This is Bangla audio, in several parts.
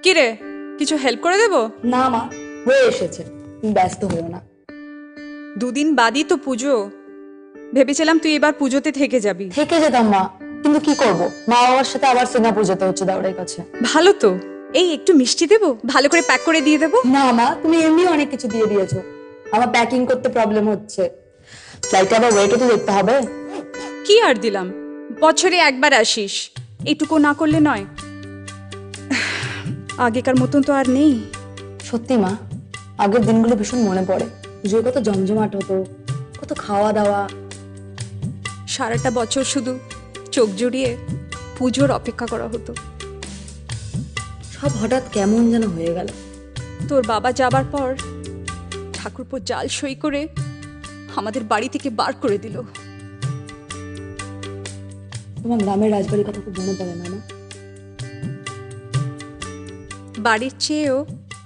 কি রে, কিছু হেল্প করে দেব? না মা, হয়ে এসেছে, তুমি ব্যস্ত হও না। দুদিন বাদই তো পুজো, ভেবেছিলাম তুই এবার পুজোতে থেকে যাবি। থেকে যেতাম মা, কিন্তু কি করব, মা বাবার সাথে আবার সিঙ্গাপুর যেতে হচ্ছে দাউড়ের কাছে। ভালো তো, এই একটু মিষ্টি দেবো, ভালো করে প্যাক করে দিয়ে দেবো। না মা, তুমি এমনি অনেক কিছু দিয়ে দিয়েছো, আমার প্যাকিং করতে প্রবলেম হচ্ছে। ফ্লাইটে আবার ওয়েটও তো দেখতে হবে। কি আর দিলাম, বছরে একবার আসিস, এইটুকু না করলে নয়। আগেকার মতন তো আর নেই। সত্যি মা, আগের দিনগুলো ভীষণ মনে পড়ে। পুজোয় কত জমজমাট হতো, কত খাওয়া দাওয়া। সারাটা বছর শুধু চোখ জুড়িয়ে পুজোর অপেক্ষা করা হতো। সব হঠাৎ কেমন যেন হয়ে গেল। তোর বাবা যাবার পর ঠাকুরপো জাল সই করে আমাদের বাড়ি থেকে বার করে দিল। তোমার গ্রামের রাজবাড়ির কথা খুব মনে পড়ে না মা? বাড়ির চেয়েও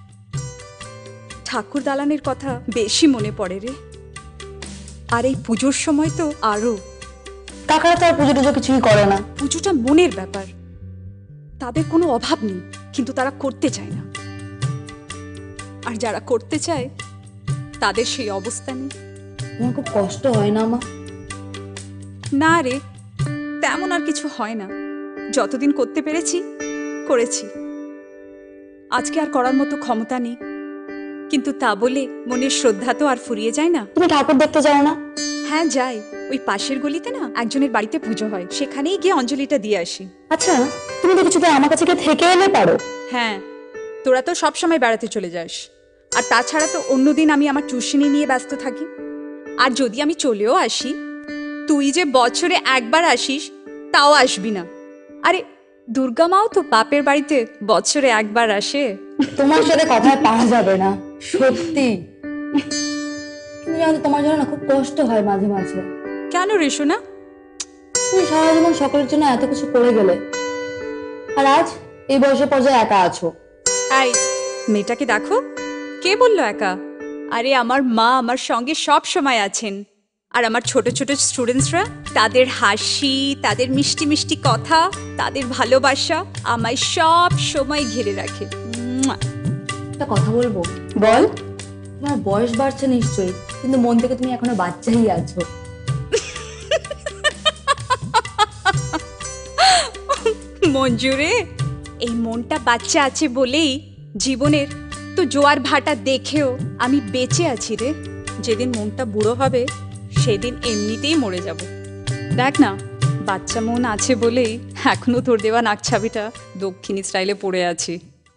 ঠাকুর দালানের কথা বেশি মনে পড়ে রে। আর এই পুজোর সময় তো আরো। কাকারা তো আর পুজো টুজো কিছুই করে না। পুজোটা মনের ব্যাপার, তাদের কোনো অভাব নেই, কিন্তু তারা করতে চায় না। আর যারা করতে চায় তাদের সেই অবস্থা নেই। তোমার খুব কষ্ট হয় না মা? না রে, তেমন আর কিছু হয় না। যতদিন করতে পেরেছি করেছি। আজকে আর করার মতো ক্ষমতা নেই, কিন্তু তা বলে মনের শ্রদ্ধা তো আর ফুরিয়ে যায় না। তুমি ঠাকুর দেখতে যাও না? হ্যাঁ যাই, ওই পাশের গলিতে না একজনের বাড়িতে পুজো হয়, সেখানেই গিয়ে অঞ্জলিটা দিয়ে আসি। আচ্ছা, তুমি তো কিছুতে আমার কাছে গিয়ে থেকে এলে পারো। হ্যাঁ, তোরা তো সব সময় বেড়াতে চলে যাস, আর তাছাড়া তো অন্যদিন আমি আমার টিউশনি নিয়ে ব্যস্ত থাকি। আর যদি আমি চলেও আসি, তুই যে বছরে একবার আসিস তাও আসবি না। আরে দুর্গা মাও তো বাপের বাড়িতে বছরে একবার আসে। তোমার সাথে কথা পাওয়া যাবে না, সত্যি। কিন্তু জানো তো, তোমার জন্য না খুব কষ্ট হয় মাঝে মাঝে। কেন রে সোনা? তুমি সারা জীবন সকলের জন্য এত কিছু করে গেলে, আর আজ এই বয়সে পর্যায়ে একা আছো। আই, মেয়েটাকে দেখো, কে বললো একা? আরে আমার মা আমার সঙ্গে সব সময় আছেন। আর আমার ছোট ছোট স্টুডেন্টসরা, তাদের হাসি, তাদের মিষ্টি মিষ্টি কথা, তাদের ভালোবাসা আমায় সব সময় ঘিরে রাখে। মুয়া। একটা কথা বলবো? বল। তোমার বয়স বাড়ছে নিশ্চয়ই, কিন্তু মন থেকে তুমি এখনো বাচ্চাই আছো। মঞ্জুরে, এই মনটা বাচ্চা আছে বলেই জীবনের তো জোয়ার ভাটা দেখেও আমি বেঁচে আছি রে। যেদিন মনটা বুড়ো হবে সেদিন এমনিতেই মরে যাব। দেখ না, বাচ্চা মন আছে বলেই এখনো তোর দেওয়া নাকছাবিটা দক্ষিণী স্টাইলে পড়ে আছি।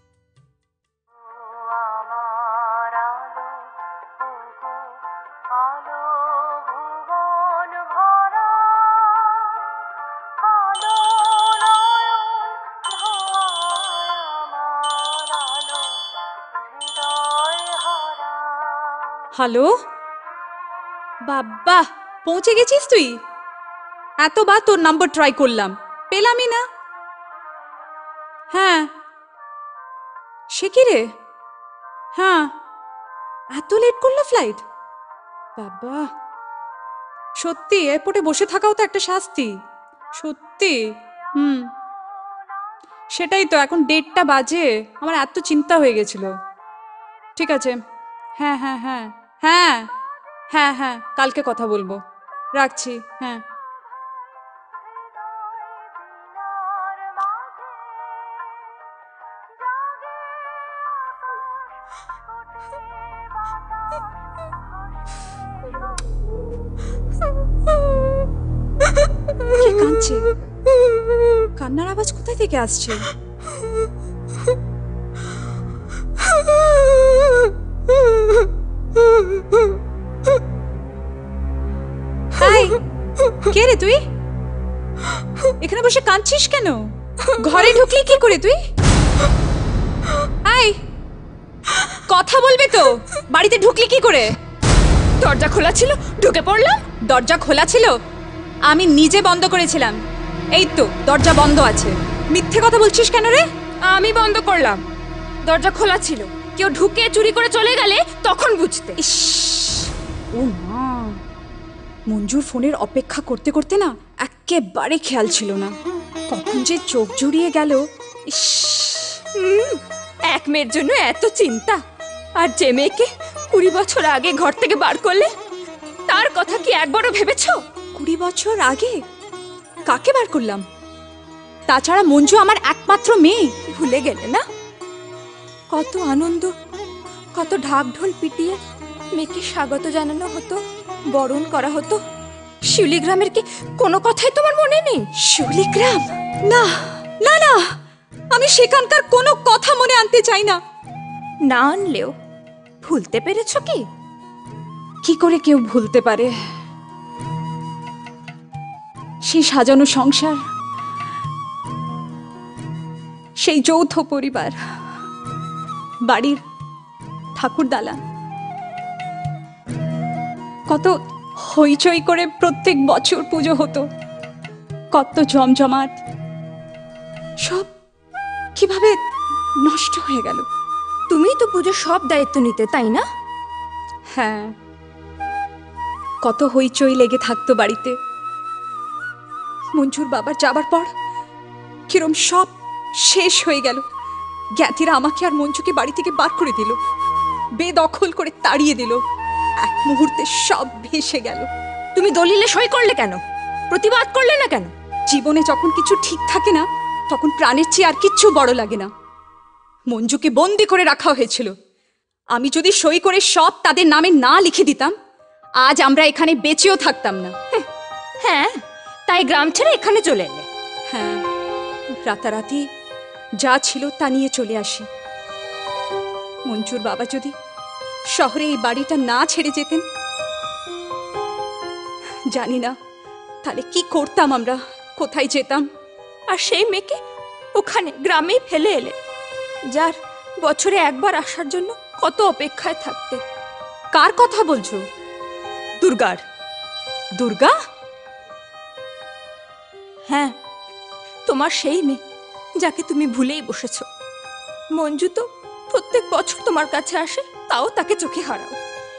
হ্যালো বাবা, পৌঁছে গেছিস তুই? এতবার তোর নাম্বার ট্রাই করলাম, পেলামই না। হ্যাঁ, সে কি রে? হ্যাঁ, এত লেট করলো ফ্লাইট? বাবা, সত্যি এয়ারপোর্টে বসে থাকাও তো একটা শাস্তি। সত্যি। সেটাই তো, এখন 1:30 বাজে, আমার এত চিন্তা হয়ে গেছিল। ঠিক আছে, হ্যাঁ হ্যাঁ হ্যাঁ হ্যাঁ হ্যাঁ হ্যাঁ, কালকে কথা বলবো, রাখছি। হ্যাঁ। কে কাঁদছে? কান্নার আওয়াজ কোথায় থেকে আসছে? হাই, কে রে তুই? এখানে বসে কাঁদছিস কেন? ঘরে ঢুকলি কি করে তুই? হাই, কথা বলবে তো? বাড়িতে ঢুকলি কি করে? দরজা খোলা ছিল, ঢুকে পড়লাম। দরজা খোলা ছিল? আমি নিজে বন্ধ করেছিলাম। এই তো দরজা বন্ধ আছে। মিথ্যে কথা বলছিস কেন রে? আমি বন্ধ করলাম, দরজা খোলা ছিল। কেউ ঢুকে চুরি করে চলে গেলে তখন বুঝতে। ইস, ও মা, মঞ্জুর ফোনের অপেক্ষা করতে করতে না একেবারে খেয়াল ছিল না, কখন যে চোখ জুড়িয়ে গেল। ইস, এক মেয়ের জন্য এত চিন্তা, আর যে মেয়েকে 20 বছর আগে ঘর থেকে বার করলে তার কথা কি একবারও ভেবেছো? 20 বছর আগে কাকে বার করলাম? তাছাড়া মঞ্জু আমার একমাত্র মেয়ে। ভুলে গেলে না? কত আনন্দ, কত ঢাক ঢোল পিটিয়ে মেয়েকে স্বাগত জানানো হতো, বরণ করা হতো। শিউলিগ্রামের কি কোনো কথাই তোমার মনে নেই? শিউলিগ্রাম? না না না, আমি সেখানকার কোনো কথা মনে আনতে চাই না। না আনলেও ভুলতে পেরেছো কি? কি করে কেউ ভুলতে পারে? সেই সাজানো সংসার, সেই যৌথ পরিবার, বাড়ির ঠাকুর দালান, কত হইচই করে প্রত্যেক বছর পুজো হতো, কত জমজমাট, সব কিভাবে নষ্ট হয়ে গেল। তুমিই তো পুজোর সব দায়িত্ব নিতে, তাই না? হ্যাঁ, কত হইচই লেগে থাকতো বাড়িতে। মঞ্জুর বাবার যাবার পর কিরম সব শেষ হয়ে গেল। জ্ঞাতিরা আমাকে আর মঞ্জুকে বাড়ি থেকে বার করে দিল, বেদখল করে তাড়িয়ে দিল। এক মুহূর্তে সব ভেসে গেল। তুমি দলিলে সই করলে কেন? প্রতিবাদ করলে না কেন? জীবনে যখন কিছু ঠিক থাকে না, তখন প্রাণের চেয়ে আর কিচ্ছু বড় লাগে না। মঞ্জুকে বন্দি করে রাখা হয়েছিল। আমি যদি সই করে সব তাদের নামে না লিখে দিতাম, আজ আমরা এখানে বেঁচেও থাকতাম না। হ্যাঁ, তাই গ্রাম ছেড়ে এখানে চলে এলে। হ্যাঁ, রাতারাতি যা ছিল তা নিয়ে চলে আসি। মঞ্জুর বাবা যদি শহরে এই বাড়িটা না ছেড়ে যেতেন, জানি না তাহলে কি করতাম আমরা, কোথায় যেতাম। আর সেই মেয়েকে ওখানে গ্রামেই ফেলে এলে, যার বছরে একবার আসার জন্য কত অপেক্ষায় থাকতে। কার কথা বলছো? দুর্গার। দুর্গা? হ্যাঁ, তোমার সেই মেয়ে যাকে তুমি ভুলেই বসেছ। মঞ্জু তো প্রত্যেক বছর তোমার কাছে আসে, তাও তাকে চোখে হারাও।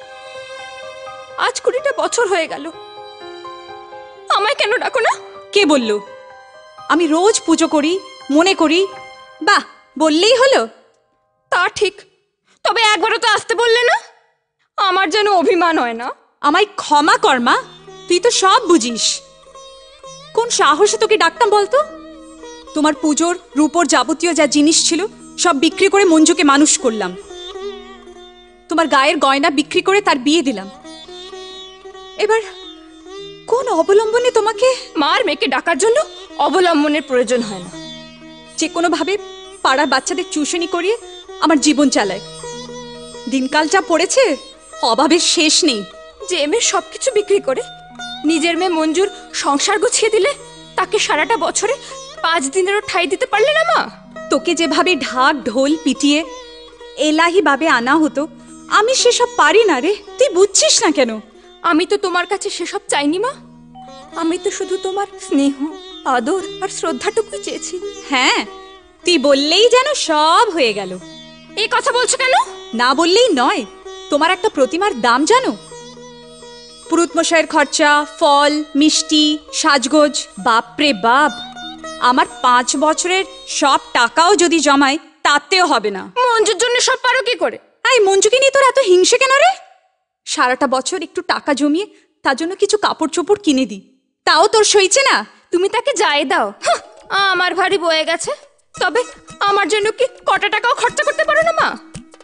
আজ 20টা বছর হয়ে গেল, আমায় কেন ডাকো না? কে বলল? আমি রোজ পুজো করি, মনে করি। বাহ, বললেই হলো। তা ঠিক, তবে একবারও তো আসতে বললে না। আমার যেন অভিমান হয় না। আমায় ক্ষমা কর মা, তুই তো সব বুঝিস। কোন সাহসে তোকে ডাকতাম বলতো? তোমার পুজোর রূপোর যাবতীয় যা জিনিস ছিল সব বিক্রি করে মঞ্জুকে মানুষ করলাম। তোমার গায়ের গয়না বিক্রি করে তার বিয়ে দিলাম। এবার কোন অবলম্বনে তোমাকে? মার মেয়েকে ডাকার জন্য অবলম্বনের প্রয়োজন হয় না। যে কোনোভাবে পাড়ার বাচ্চাদের টিউশনি করিয়ে আমার জীবন চালায়। দিনকাল যা পড়েছে, অভাবের শেষ নেই। যে মেয়ে সবকিছু বিক্রি করে নিজের মেয়ে মঞ্জুর সংসার গুছিয়ে দিলে, তাকে সারাটা বছরে 5 দিনেরও ঠাঁই দিতে পারলে না মা? তোকে যেভাবে ঢাক ঢোল পিটিয়ে এলাহি ভাবে আনা হতো, আমি সেসব পারি না রে। তুই বুঝছিস না কেন? আমি তো তোমার কাছে সেসব চাইনি মা। আমি তো শুধু তোমার স্নেহ, আদর আর শ্রদ্ধাটুকুই চেয়েছি। হ্যাঁ, তুই বললেই যেন সব হয়ে গেল। এই কথা বলছো কেন? না বললেই নয়। তোমার একটা প্রতিমার দাম জানো? পুরুতমশাইয়ের খরচা, ফল, মিষ্টি, সাজগোজ, বাপরে বাপ। আমার 5 বছরের সব টাকাও যদি জমায়, তাতেও হবে না। মঞ্জুর জন্য সব পারো কি করে? এই মঞ্জুকে নিয়ে তোর এত হিংসে কেন রে? সারাটা বছর একটু টাকা জমিয়ে তার জন্য কিছু কাপড় চোপড় কিনে দি, তাও তোর সইছে না? তুমি তাকে যাই দাও, হাহ, আমার ভারী বয়ে গেছে। তবে আমার জন্য কি কটা টাকাও খরচা করতে পারো না মা?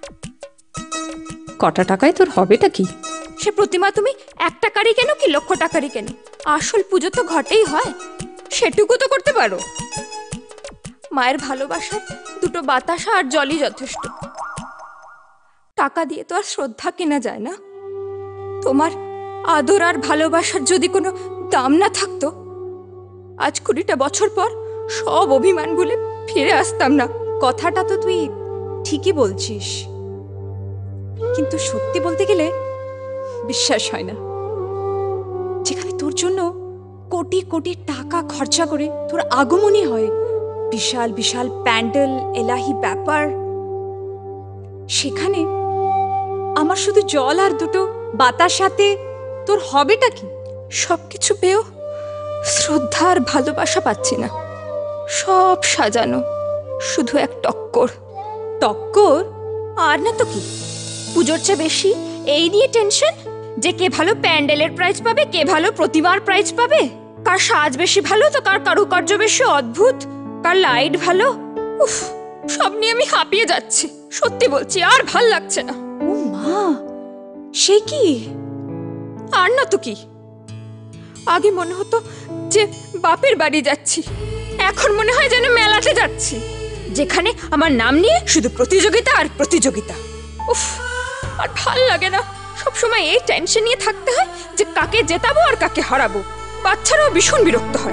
কটা টাকায় তোর হবেটা কি? সে প্রতিমা তুমি 1 টাকারই কেন কি লক্ষ টাকারই কেন, আসল পুজো তো ঘটেই হয়, সেটুকু তো করতে পারো। মায়ের ভালোবাসার 2টো বাতাসা আর জলই যথেষ্ট। টাকা দিয়ে তো আর শ্রদ্ধা কেনা যায় না। তোমার আদর আর ভালোবাসার যদি কোনো দাম না থাকতো, আজ 20টা বছর পর সব অভিমান ভুলে ফিরে আসতাম না। কথাটা তো তুই ঠিকই বলছিস, কিন্তু সত্যি বলতে গেলে বিশ্বাস হয় না। যেখানে তোর জন্য কোটি কোটি টাকা খরচা করে তোর আগমনী হয়, বিশাল বিশাল প্যান্ডেল, এলাহি ব্যাপার, সেখানে আমার শুধু জল আর 2টো বাতাসাতে তোর হবেটা কি? সবকিছু পেয়েও শ্রদ্ধা আর ভালোবাসা পাচ্ছি না। সব সাজানো, শুধু এক টক্কর। টক্কর? আর না তো কি, পুজোর চেয়ে বেশি এই নিয়ে টেনশন যে কে ভালো প্যান্ডেলের প্রাইজ পাবে, কে ভালো প্রতিমার প্রাইজ পাবে, কার সাজ বেশি ভালো তো কার কারুকার্য বেশি অদ্ভুত, কার লাইট ভালো। উফ, সব নিয়ে আমি হাঁপিয়ে যাচ্ছি, সত্যি বলছি আর ভাল লাগছে না। ও মা, সে কি? আর না তো কি, আগে মনে হতো যে বাপের বাড়ি যাচ্ছি, এখন মনে হয় যেন মেলাতে যাচ্ছি, যেখানে আমার নাম নিয়ে শুধু প্রতিযোগিতা আর প্রতিযোগিতা। উফ, আর ভাল লাগে না, সবসময় এই টেনশন নিয়ে থাকতে হয় যে কাকে জেতাবো আর কাকে হারাবো। বাচ্চারাও ভীষণ বিরক্ত হয়।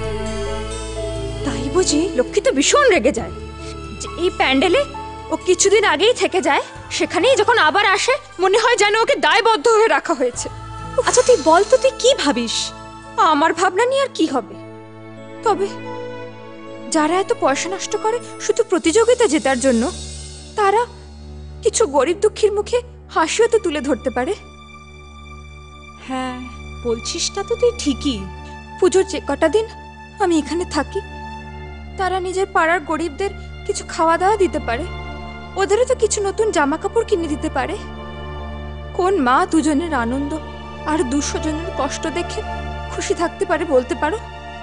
তাই বুঝি? লক্ষ্মী তো ভীষণ রেগে যায় যে এই প্যান্ডেলে ও কিছুদিন আগেই থেকে যায়, সেখানেই যখন আবার আসে মনে হয় যেন ওকে দায়বদ্ধ হয়ে রাখা হয়েছে। আচ্ছা তুই বল তো, তুই কি ভাবিস? আমার ভাবনা নিয়ে আর কি হবে, তবে যারা এত পয়সা নষ্ট করে শুধু প্রতিযোগিতা জেতার জন্য, তারা কিছু গরিব দুঃখীর মুখে হাসিও তো তুলে ধরতে পারে। হ্যাঁ, বলছিসটা তো তুই ঠিকই। পুজোর যে কটা দিন আমি এখানে থাকি, তারা নিজের পাড়ার গরিবদের কিছু খাওয়া দাওয়া দিতে পারে, ওদেরও তো কিছু নতুন জামা কাপড় কিনে দিতে পারে। কোন মা দুজনের আনন্দ আর 200 জনের কষ্ট দেখে খুশি থাকতে পারে বলতে পারো?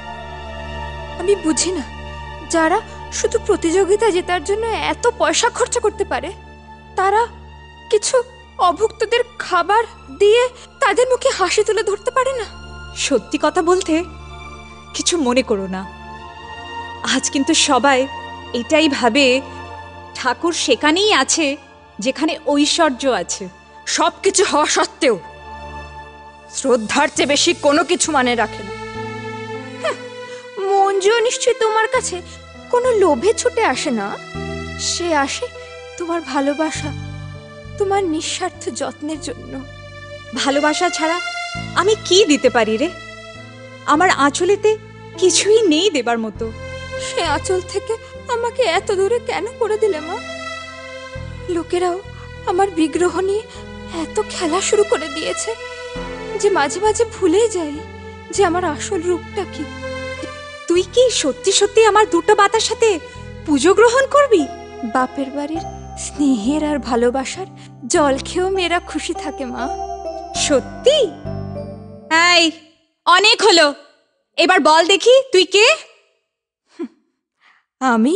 আমি বুঝি না, যারা শুধু প্রতিযোগিতা জেতার জন্য এত পয়সা খরচা করতে পারে, তারা কিছু অভুক্তদের খাবার দিয়ে তাদের মুখে হাসি তুলে ধরতে পারে না। সত্যি কথা বলতে কিছু মনে করো না, আজ কিন্তু সবাই এটাই ভাবে ঠাকুর সেখানেই আছে যেখানে ঐশ্বর্য আছে। সবকিছু হওয়া সত্ত্বেও শ্রদ্ধার চেয়ে বেশি কোনো কিছু মানে রাখে না। হ্যাঁ, মঞ্জুও নিশ্চয়ই তোমার কাছে কোনো লোভে ছুটে আসে না, সে আসে তোমার ভালোবাসা, তোমার নিঃস্বার্থ যত্নের জন্য। ভালোবাসা ছাড়া আমি কি দিতে পারি রে? আমার আঁচলেতে কিছুই নেই দেবার মতো। সে আঁচল থেকে আমাকে এত দূরে কেন করে দিলে মা? লোকেরাও আমার বিগ্রহ নিয়ে এত খেলা শুরু করে দিয়েছে যে মাঝে মাঝে ভুলে যাই যে আমার আসল রূপটা কি। তুই কি সত্যি সত্যি আমার দুটো বাতার সাথে পুজো গ্রহণ করবি? বাপের বাড়ির স্নেহের আর ভালোবাসার জল খেয়েও মেয়েরা খুশি থাকে মা। সত্যি? এই, অনেক হলো, এবার বল দেখি তুই কে? আমি?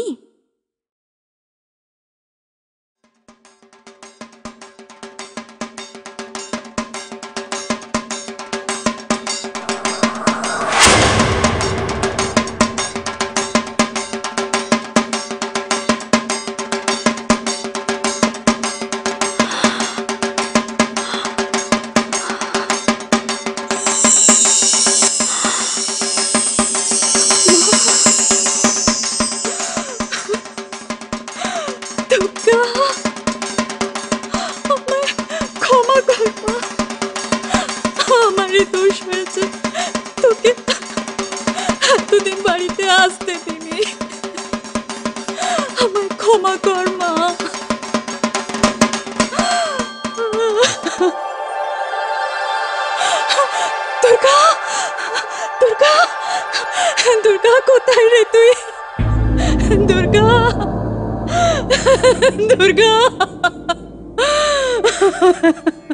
ক্ষমা কর মা, আমারই দোষ হয়েছে, তোকে এতদিন বাড়িতে আসতে দিনি, আমায় ক্ষমা কর মা। দুর্গা, দুর্গা, দুর্গা কোথায় রে তুই? দুর্গা, দুর্গা।